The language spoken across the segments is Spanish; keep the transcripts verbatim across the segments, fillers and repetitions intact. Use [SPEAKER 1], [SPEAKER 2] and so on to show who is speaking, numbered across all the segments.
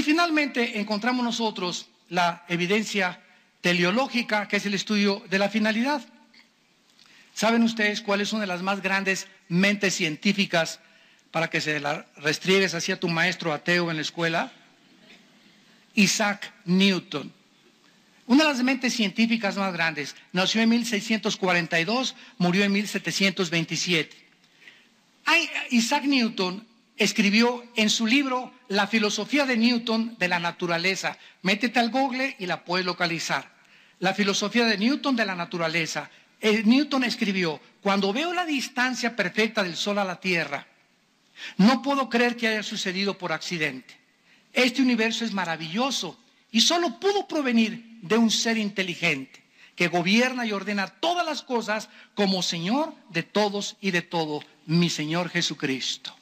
[SPEAKER 1] Y finalmente encontramos nosotros la evidencia teleológica, que es el estudio de la finalidad. ¿Saben ustedes cuál es una de las más grandes mentes científicas para que se la restriegues hacia tu maestro ateo en la escuela? Isaac Newton. Una de las mentes científicas más grandes. Nació en mil seiscientos cuarenta y dos, murió en mil setecientos veintisiete. Isaac Newton escribió en su libro La filosofía de Newton de la naturaleza. Métete al Google y la puedes localizar. La filosofía de Newton de la naturaleza. Eh, Newton escribió: cuando veo la distancia perfecta del Sol a la Tierra, no puedo creer que haya sucedido por accidente. Este universo es maravilloso y solo pudo provenir de un ser inteligente que gobierna y ordena todas las cosas como Señor de todos y de todo, mi Señor Jesucristo.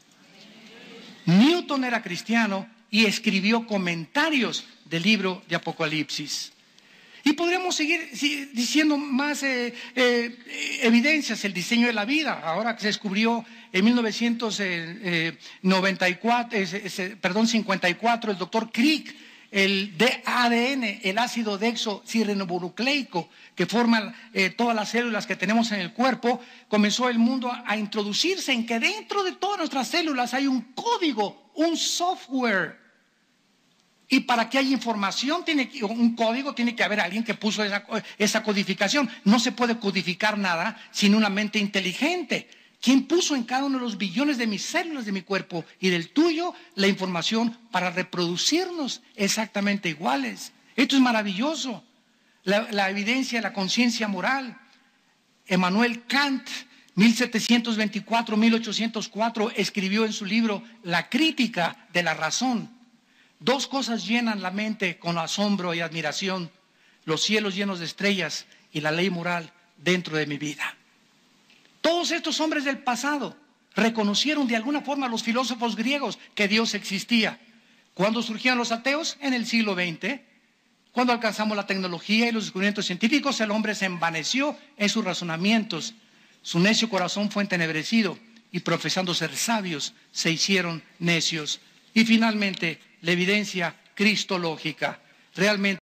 [SPEAKER 1] Newton era cristiano y escribió comentarios del libro de Apocalipsis. Y podríamos seguir diciendo más eh, eh, evidencias, el diseño de la vida. Ahora que se descubrió en mil novecientos noventa y cuatro, eh, eh, perdón, cincuenta y cuatro, el doctor Crick, el A D N, el ácido desoxirribonucleico que forma eh, todas las células que tenemos en el cuerpo, comenzó el mundo a, a introducirse en que dentro de todas nuestras células hay un código, un software. Y para que haya información, tiene que, un código, tiene que haber alguien que puso esa, esa codificación. No se puede codificar nada sin una mente inteligente. ¿Quién puso en cada uno de los billones de mis células de mi cuerpo y del tuyo la información para reproducirnos exactamente iguales? Esto es maravilloso. La, la evidencia de la conciencia moral. Emmanuel Kant, mil setecientos veinticuatro a mil ochocientos cuatro, escribió en su libro La crítica de la razón. Dos cosas llenan la mente con asombro y admiración: los cielos llenos de estrellas y la ley moral dentro de mi vida. Todos estos hombres del pasado reconocieron de alguna forma a los filósofos griegos que Dios existía. ¿Cuándo surgieron los ateos? En el siglo veinte. Cuando alcanzamos la tecnología y los descubrimientos científicos, el hombre se envaneció en sus razonamientos. Su necio corazón fue entenebrecido y, profesando ser sabios, se hicieron necios. Y finalmente, la evidencia cristológica. Realmente